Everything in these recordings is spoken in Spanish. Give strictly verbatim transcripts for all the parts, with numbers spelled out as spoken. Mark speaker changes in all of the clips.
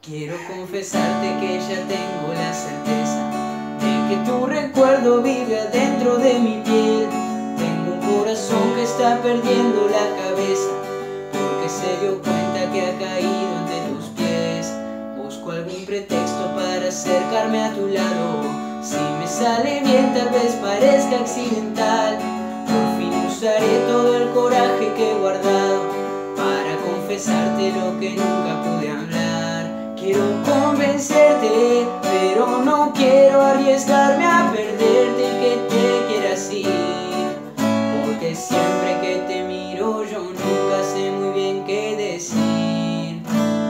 Speaker 1: Quiero confesarte que ya tengo la certeza de que tu recuerdo vive adentro de mi piel. Tengo un corazón que está perdiendo la cabeza porque se dio cuenta que ha caído ante tus pies. Busco algún pretexto para acercarme a tu lado. Si me sale bien tal vez parezca accidental. Por fin usaré todo el coraje que he guardado para confesarte lo que nunca pude hablar. Quiero convencerte, pero no quiero arriesgarme a perderte y que te quieras ir, porque siempre que te miro yo nunca sé muy bien qué decir.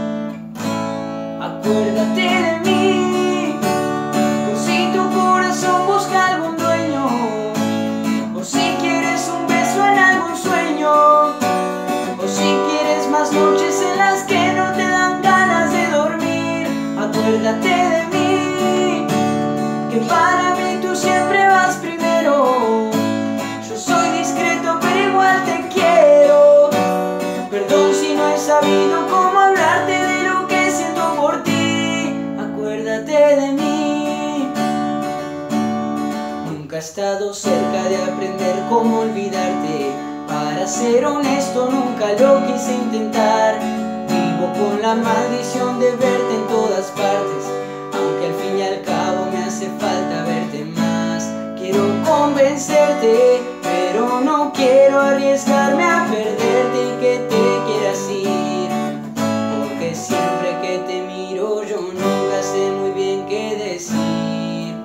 Speaker 1: Acuérdate de mí, por si tu corazón busca algún dueño, o si quieres un beso en algún sueño, o si quieres más noches en las que no te dan ganas de dormir. Acuérdate de mí, que para mí tú siempre vas primero. Yo soy discreto pero igual te quiero. Perdón si no he sabido cómo hablarte de lo que siento por ti. Acuérdate de mí. Nunca he estado cerca de aprender cómo olvidarte. Para ser honesto nunca lo quise intentar. Vivo con la maldición de verte en todas partes, aunque al fin y al cabo me hace falta verte más. Quiero convencerte, pero no quiero arriesgarme a perderte y que te quieras ir, porque siempre que te miro yo nunca sé muy bien qué decir.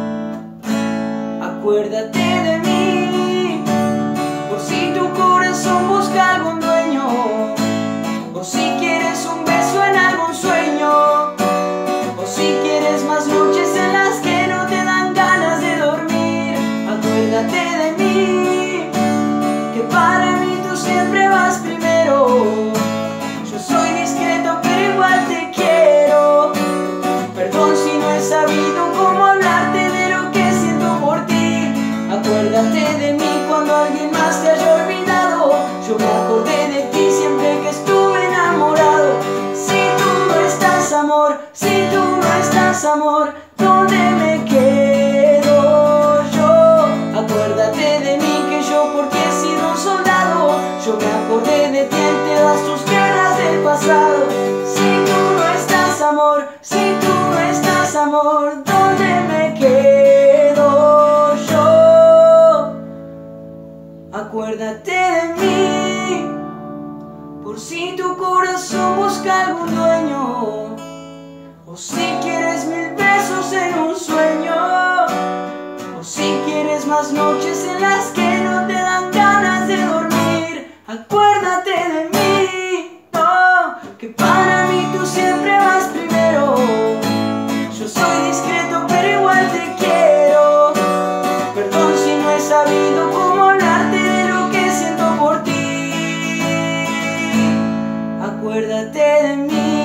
Speaker 1: Acuérdate de mí, por si tu corazón busca algún dueño, o si quieres un beso en algún sueño, o si quieres más noches en las que no te dan ganas de dormir. Acuérdate de mí, que para mí tú siempre vas primero. Yo soy discreto pero igual te quiero. Perdón si no he sabido cómo hablarte de lo que siento por ti. Acuérdate de mí cuando alguien más te haya olvidado. Yo me acordé de ti siempre que estuve enamorado. Si tú no estás, amor, si tú no estás, amor, ¿dónde me quedo yo? Acuérdate de mí, que yo por ti he sido un soldado. Yo me acordé de ti en todas tus guerras del pasado. Si tú no estás, amor, si tú no estás, amor, ¿dónde me quedo yo? Acuérdate de mí, por si tu corazón busca algún dueño, o si quieres mil besos en un sueño, o si quieres más noches en las que no te dan ganas de dormir. Acuérdate de mí, oh, que para mí tú siempre vas primero. Yo soy discreto pero igual te quiero. Perdón si no he sabido cómo hablarte de lo que siento por ti. Acuérdate de mí.